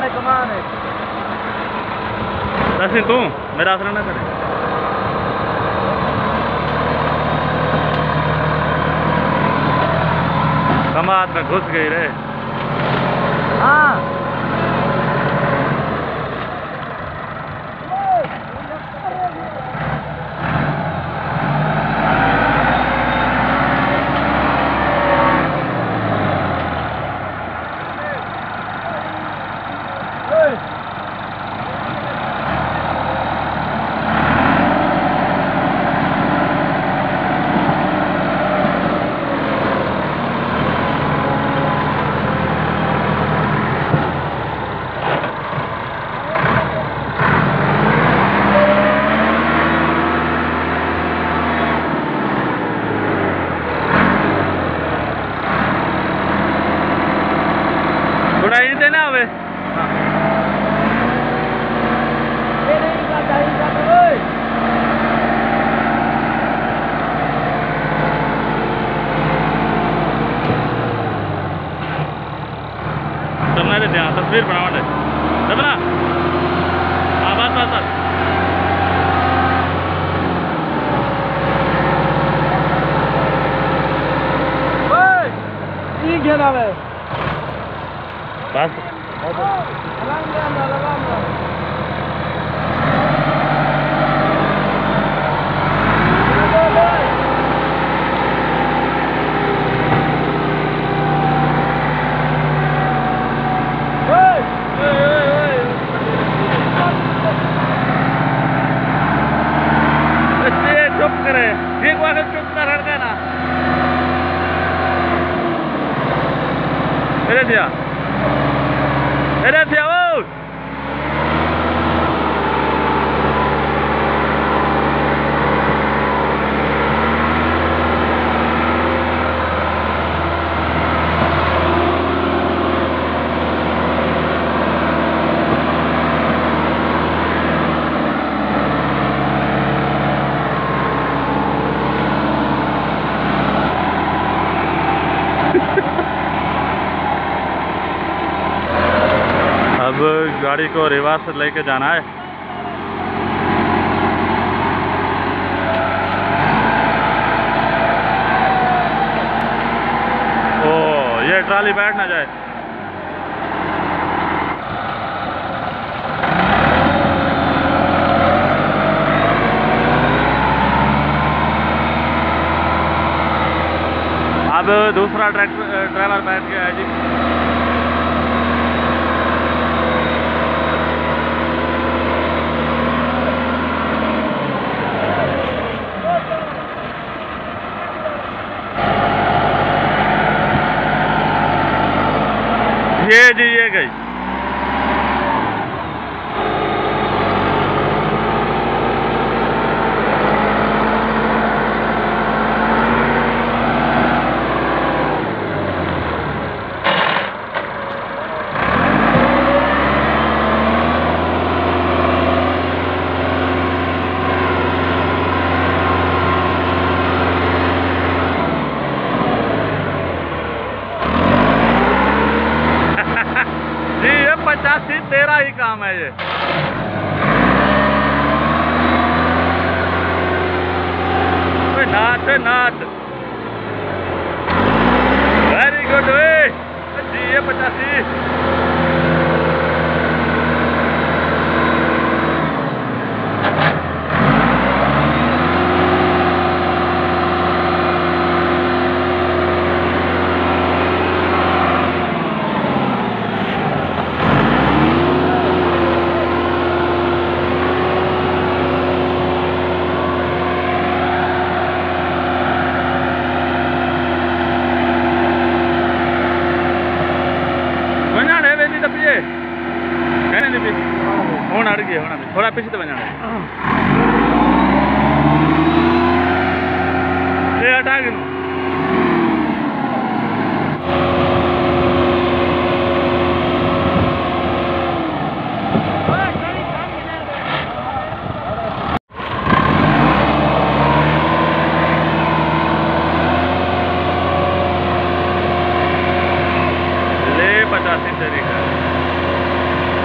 कमान है। दस तू मेरा असर ना करे। कमाद में घुस गई रे। हाँ तस्वीर बनावा दे ना। हाँ बस बस बस। घेरा है बस। एक बार चुप कर हट गया ना। अरे दिया वो अब गाड़ी को रिवर्स लेके जाना है। ओ ये ट्रॉली बैठ ना जाए। अब दूसरा ड्राइवर बैठ गया है जी। ये गई। तेरा ही काम है ये। नाच नाच वेरी गुड जी। ये 85 थोड़ा पीछे तो बना ये हटा के ले 85 तरीका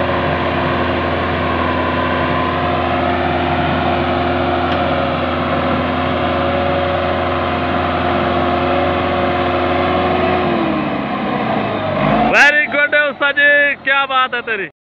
बात है तेरी।